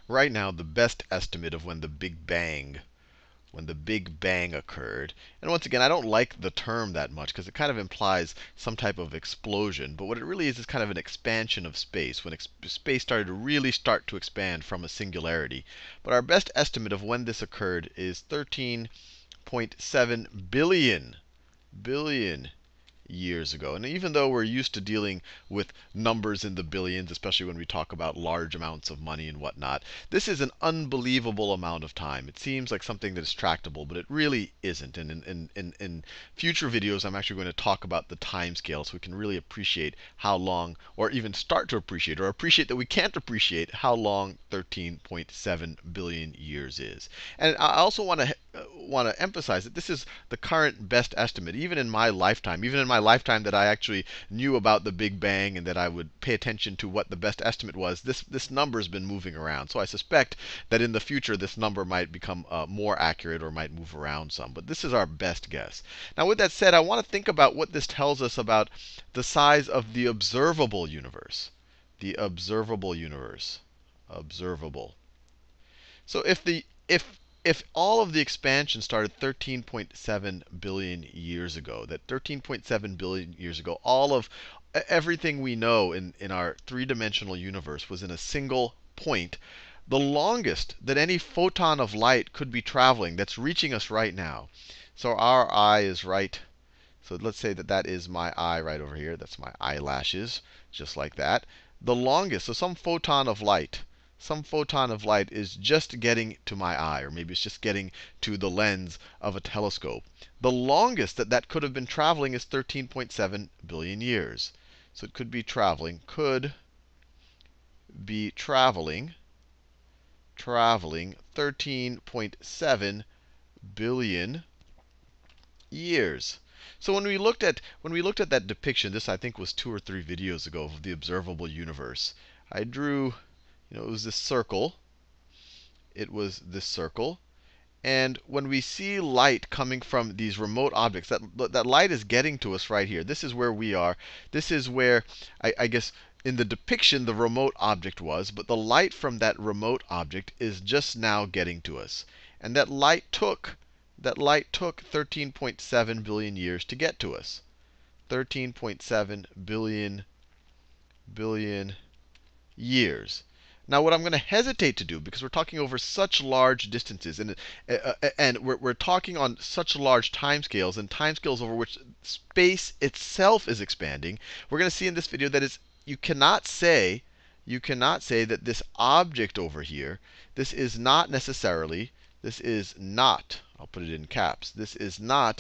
right now the best estimate of when the Big Bang occurred. And once again, I don't like the term that much because it kind of implies some type of explosion. But what it really is kind of an expansion of space, when space started to really start to expand from a singularity. But our best estimate of when this occurred is 13.7 billion years ago. And even though we're used to dealing with numbers in the billions, especially when we talk about large amounts of money and whatnot, this is an unbelievable amount of time. It seems like something that is tractable, but it really isn't. And in future videos, I'm actually going to talk about the time scale so we can really appreciate how long, or even start to appreciate, or appreciate that we can't appreciate how long 13.7 billion years is. And I also want to emphasize that this is the current best estimate, even in my lifetime that I actually knew about the Big Bang and that I would pay attention to what the best estimate was. This number has been moving around. So I suspect that in the future this number might become more accurate or might move around some. But this is our best guess. Now with that said, I want to think about what this tells us about the size of the observable universe. The observable universe. Observable. So if all of the expansion started 13.7 billion years ago, that 13.7 billion years ago, all of everything we know in our three-dimensional universe was in a single point, the longest that any photon of light could be traveling that's reaching us right now. So our eye is right. So let's say that that is my eye right over here. That's my eyelashes, just like that. The longest, so some photon of light is just getting to my eye, or maybe it's just getting to the lens of a telescope. The longest that that could have been traveling is 13.7 billion years. So it could be traveling 13.7 billion years. So when we looked at that depiction, this I think was 2 or 3 videos ago of the observable universe. I drew, it was this circle. It was this circle. And when we see light coming from these remote objects, that light is getting to us right here. This is where we are. This is where, I guess, in the depiction, the remote object was. But the light from that remote object is just now getting to us. And that light took 13.7 billion years to get to us. 13.7 billion years. Now, what I'm going to hesitate to do, because we're talking over such large distances, and we're talking on such large timescales, and timescales over which space itself is expanding, we're going to see in this video that you cannot say that this object over here, this is not, I'll put it in caps, this is not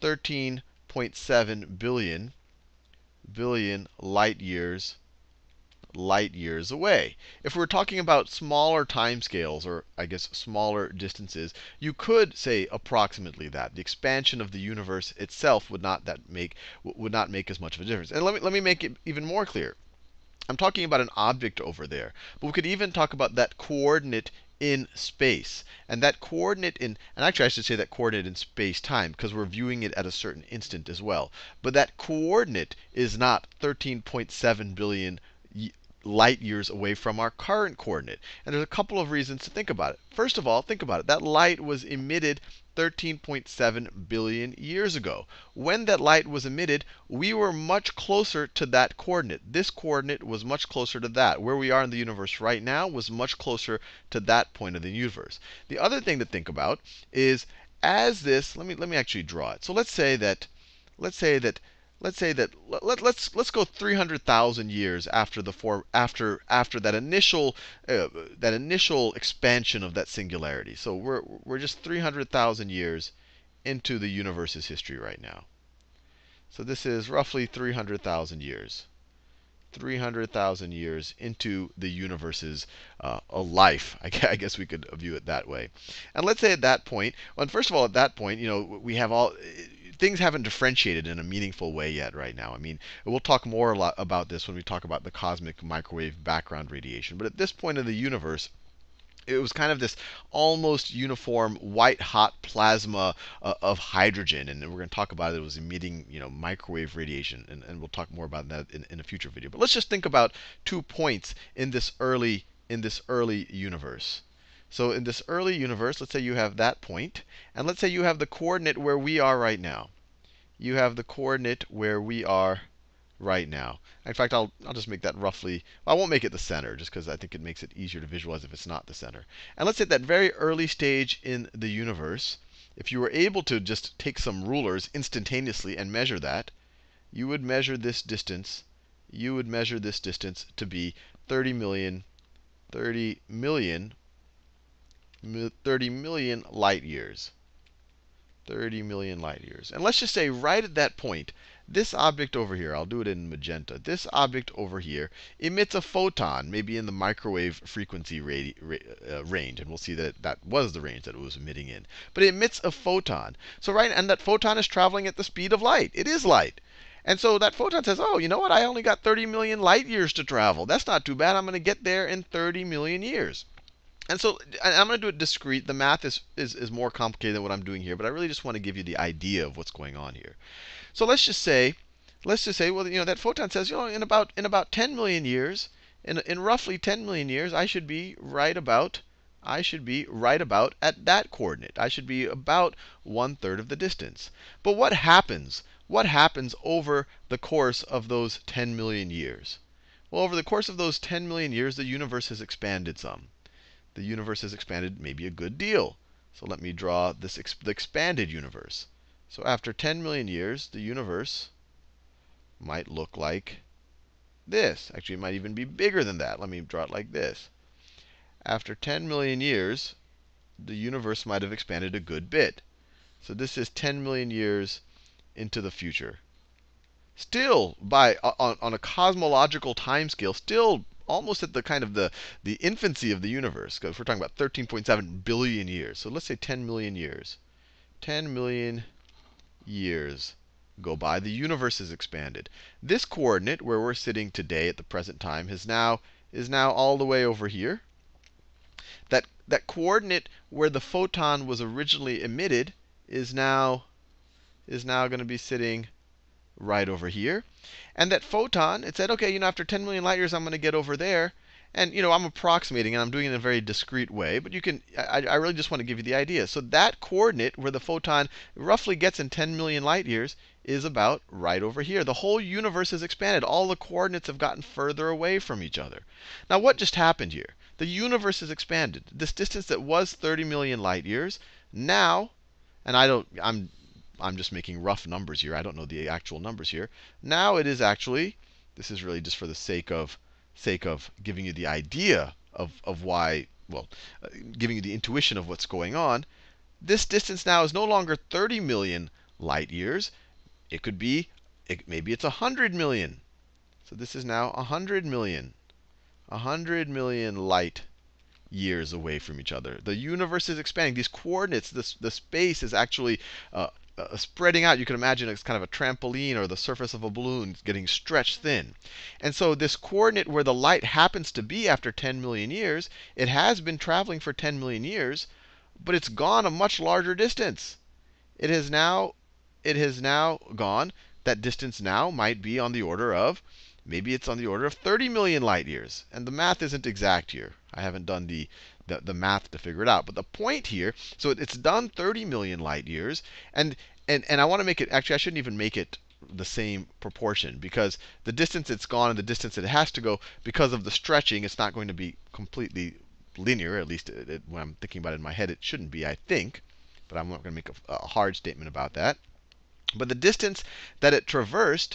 13.7 billion light years away. If we're talking about smaller timescales, or I guess smaller distances, you could say approximately that. The expansion of the universe itself would not make as much of a difference. And let me make it even more clear. I'm talking about an object over there. But we could even talk about that coordinate in space. And that coordinate and actually I should say that coordinate in space-time, because we're viewing it at a certain instant as well. But that coordinate is not 13.7 billion light years away from our current coordinate. And there's a couple of reasons to think about it. First of all, think about it. That light was emitted 13.7 billion years ago. When that light was emitted, we were much closer to that coordinate. This coordinate was much closer to that. Where we are in the universe right now was much closer to that point of the universe. The other thing to think about is as this, let me actually draw it. So let's go 300,000 years after that initial expansion of that singularity. So we're just 300,000 years into the universe's history right now. So this is roughly 300,000 years. 300,000 years into the universe's a life. I guess we could view it that way. And let's say at that point, well, first of all, at that point, we have things haven't differentiated in a meaningful way yet right now. I mean, we'll talk more about this when we talk about the cosmic microwave background radiation. But at this point in the universe, it was kind of this almost uniform white-hot plasma of hydrogen. And we're going to talk about it. It was emitting microwave radiation. And we'll talk more about that in a future video. But let's just think about 2 points in this early in this early universe. So in this early universe, let's say you have that point, and let's say you have the coordinate where we are right now. You have the coordinate where we are right now. In fact, I'll just make that roughly, well, I won't make it the center, just because I think it makes it easier to visualize if it's not the center. And let's say at that very early stage in the universe, if you were able to just take some rulers instantaneously and measure that, you would measure this distance. You would measure this distance to be 30 million light years. 30 million light years. And let's just say right at that point, this object over here, I'll do it in magenta, this object over here emits a photon, maybe in the microwave frequency range. And we'll see that that was the range that it was emitting in. But it emits a photon. So and that photon is traveling at the speed of light. It is light. And so that photon says, oh, you know what? I only got 30 million light years to travel. That's not too bad. I'm going to get there in 30 million years. And so I'm going to do it discrete. The math is more complicated than what I'm doing here, but I really just want to give you the idea of what's going on here. So let's just say, well, that photon says, in about 10 million years, in roughly 10 million years, I should be right about at that coordinate. I should be about 1/3 of the distance. But what happens? What happens over the course of those 10 million years? Well, over the course of those 10 million years, the universe has expanded some. The universe has expanded maybe a good deal. So let me draw the expanded universe. So after 10 million years, the universe might look like this. Actually, it might even be bigger than that. Let me draw it like this. After 10 million years, the universe might have expanded a good bit. So this is 10 million years into the future. Still, on a cosmological timescale, still almost at the kind of the infancy of the universe. Because we're talking about 13.7 billion years. So let's say 10 million years. 10 million years go by. The universe has expanded. This coordinate, where we're sitting today at the present time, is now all the way over here. That coordinate where the photon was originally emitted is now going to be sitting right over here. And that photon, it said, okay, after 10 million light years, I'm going to get over there. And I'm approximating, and I'm doing it in a very discrete way. But I really just want to give you the idea. So that coordinate where the photon roughly gets in 10 million light years is about right over here. The whole universe has expanded. All the coordinates have gotten further away from each other. Now, what just happened here? The universe has expanded. This distance that was 30 million light years, now, and I'm just making rough numbers here. I don't know the actual numbers here. Now it is actually, this is really just for the sake of giving you the idea of why, well, giving you the intuition of what's going on. This distance now is no longer 30 million light years. It could be, maybe it's 100 million. So this is now 100 million. 100 million light years away from each other. The universe is expanding. These coordinates, the space is actually spreading out. You can imagine it's kind of a trampoline or the surface of a balloon getting stretched thin. And so this coordinate where the light happens to be after 10 million years, it has been traveling for 10 million years, but it's gone a much larger distance. It has now gone. That distance now might be on the order of, maybe it's on the order of 30 million light years. And the math isn't exact here. I haven't done the math to figure it out. But the point here, so it's done 30 million light years. And I want to make it, actually, I shouldn't even make it the same proportion. Because the distance it's gone and the distance it has to go, because of the stretching, it's not going to be completely linear. At least when I'm thinking about it in my head, it shouldn't be, I think. But I'm not going to make a hard statement about that. But the distance that it traversed,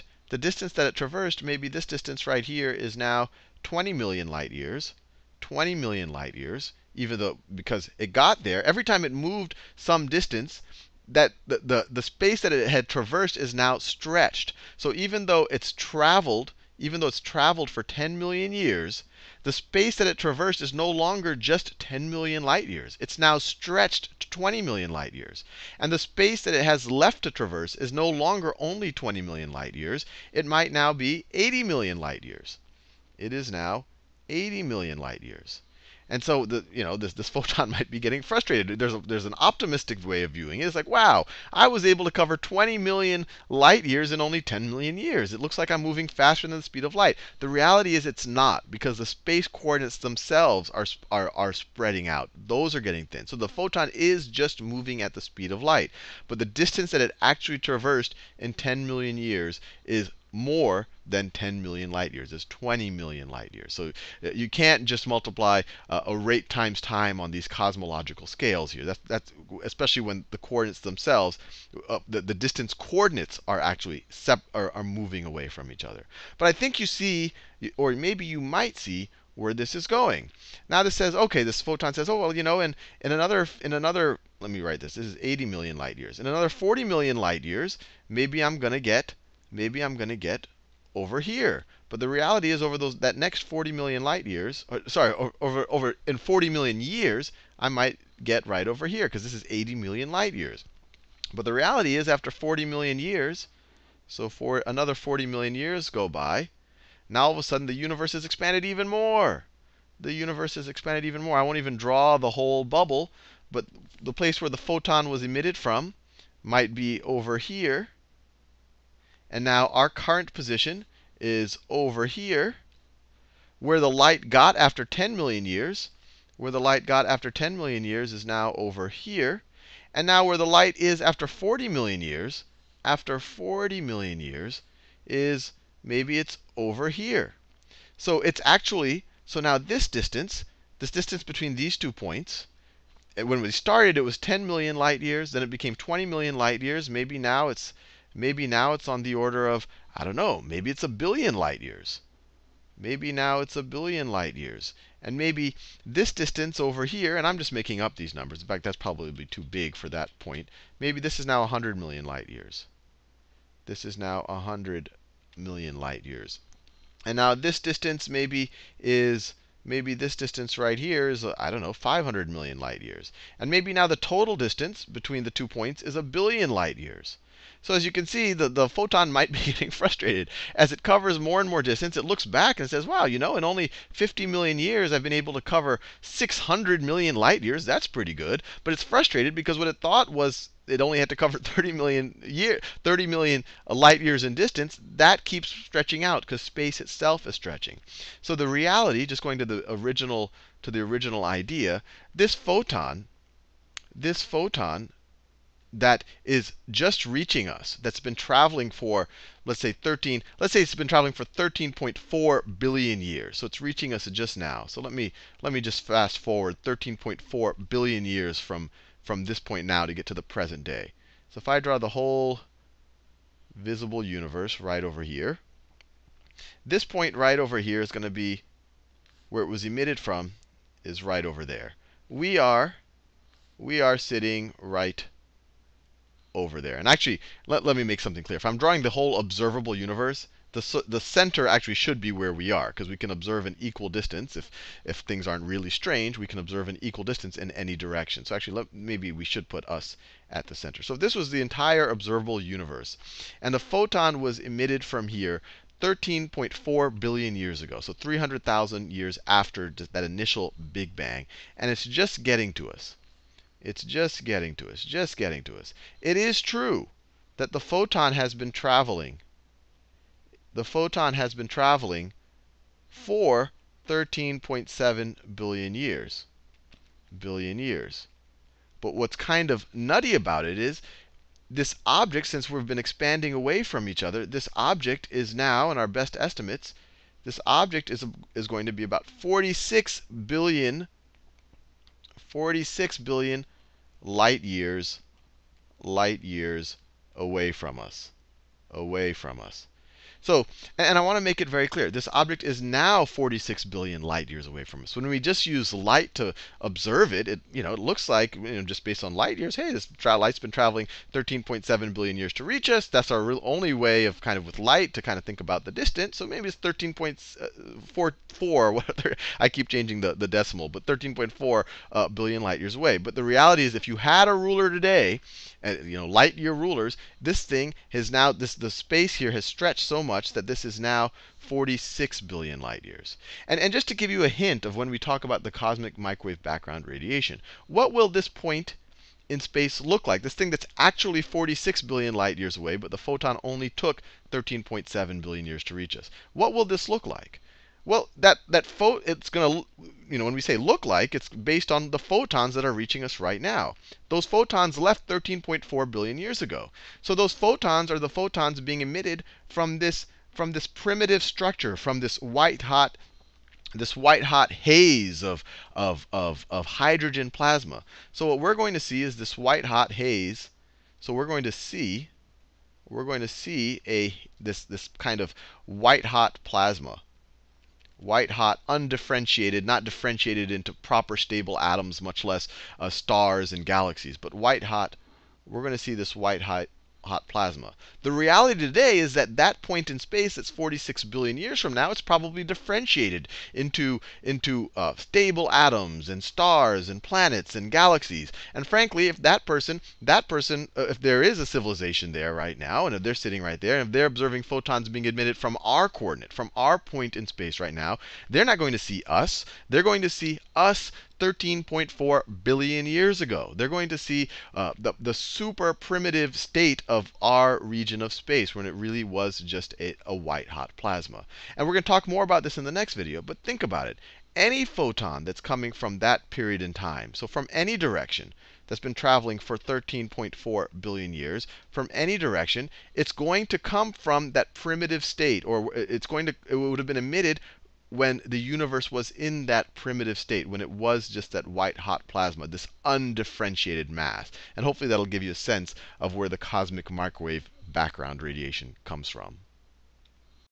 maybe this distance right here is now 20 million light years. 20 million light years, even though, because it got there, every time it moved some distance, that the space that it had traversed is now stretched. So even though it's traveled for 10 million years, the space that it traversed is no longer just 10 million light years. It's now stretched to 20 million light years. And the space that it has left to traverse is no longer only 20 million light years. It might now be 80 million light years. It is now 80 million light years. And so this photon might be getting frustrated. There's an optimistic way of viewing it. It's like, wow, I was able to cover 20 million light years in only 10 million years. It looks like I'm moving faster than the speed of light. The reality is it's not, because the space coordinates themselves are spreading out. Those are getting thin. So the photon is just moving at the speed of light. But the distance that it actually traversed in 10 million years is more than 10 million light years. It's 20 million light years. So you can't just multiply a rate times time on these cosmological scales here. That's especially when the coordinates themselves, the distance coordinates are actually are moving away from each other. But I think you see, or maybe you might see, where this is going. Now this says, okay, this photon says, oh well, in another, let me write this. This is 80 million light years. In another 40 million light years, maybe I'm going to get over here. But the reality is, over that next 40 million light years, over in 40 million years, I might get right over here, because this is 80 million light years. But the reality is, after 40 million years, so for another 40 million years go by, now all of a sudden the universe has expanded even more. The universe has expanded even more. I won't even draw the whole bubble, but the place where the photon was emitted from might be over here. And now our current position is over here, where the light got after 10 million years. Where the light got after 10 million years is now over here. And now where the light is after 40 million years, is maybe it's over here. So it's actually, so now this distance between these 2 points, when we started, it was 10 million light years. Then it became 20 million light years. Maybe now it's on the order of, I don't know, maybe it's 1 billion light years. Maybe now it's 1 billion light years. And maybe this distance over here, and I'm just making up these numbers. In fact, that's probably too big for that point. Maybe this is now 100 million light years. This is now 100 million light years. And now this distance maybe this distance right here is, I don't know, 500 million light years. And maybe now the total distance between the 2 points is 1 billion light years. So as you can see, the photon might be getting frustrated. As it covers more and more distance, it looks back and says, wow, in only 50 million years, I've been able to cover 600 million light years. That's pretty good. But it's frustrated because what it thought was it only had to cover 30 million light years in distance. That keeps stretching out because space itself is stretching. So the reality, just going to the original idea, this photon that is just reaching us, that's been traveling for, let's say it's been traveling for 13.4 billion years. So it's reaching us just now. So let me just fast forward 13.4 billion years from this point now to get to the present day. So if I draw the whole visible universe right over here, this point right over here is going to be where it was emitted from, is right over there. We are sitting right over there. And actually, let me make something clear. If I'm drawing the whole observable universe, the center actually should be where we are, because we can observe an equal distance. If things aren't really strange, we can observe an equal distance in any direction. So actually, maybe we should put us at the center. So if this was the entire observable universe, and the photon was emitted from here 13.4 billion years ago, so 300,000 years after that initial Big Bang, and it's just getting to us. It's just getting to us, just getting to us. It is true that the photon has been traveling. The photon has been traveling for 13.7 billion years. But what's kind of nutty about it is this object, since we've been expanding away from each other, this object is now, in our best estimates, this object is going to be about 46 billion light years away from us. So, and I want to make it very clear, this object is now 46 billion light years away from us. When we just use light to observe it, it looks like, just based on light years, hey, this light's been traveling 13.7 billion years to reach us. That's our only way of with light to think about the distance. So maybe it's 13.44, whatever. I keep changing the decimal, but 13.4 billion light years away. But the reality is, if you had a ruler today, light year rulers, this thing has now, the space here has stretched so much much that this is now 46 billion light years. And just to give you a hint of when we talk about the cosmic microwave background radiation, what will this point in space look like? This thing that's actually 46 billion light years away, but the photon only took 13.7 billion years to reach us. What will this look like? Well, it's going to, when we say look like, it's based on the photons that are reaching us right now. Those photons left 13.4 billion years ago. So those photons are the photons being emitted from this primitive structure, from this white hot haze of hydrogen plasma. So what we're going to see is this white hot haze. So we're going to see this kind of white hot plasma. White hot, undifferentiated, not differentiated into proper stable atoms, much less stars and galaxies, but white hot. We're going to see this white hot plasma. The reality today is that that point in space that's 46 billion years from now, it's probably differentiated into stable atoms and stars and planets and galaxies. And frankly, if that person, if there is a civilization there right now, and if they're sitting right there, and if they're observing photons being emitted from our coordinate, from our point in space right now, they're not going to see us. They're going to see us 13.4 billion years ago. They're going to see the super primitive state of our region of space when it really was just a white hot plasma. And we're going to talk more about this in the next video, but think about it. Any photon that's coming from that period in time, so from any direction, that's been traveling for 13.4 billion years, from any direction, it's going to come from that primitive state, or it would have been emitted when the universe was in that primitive state, when it was just that white hot plasma, this undifferentiated mass. And hopefully that'll give you a sense of where the cosmic microwave background radiation comes from.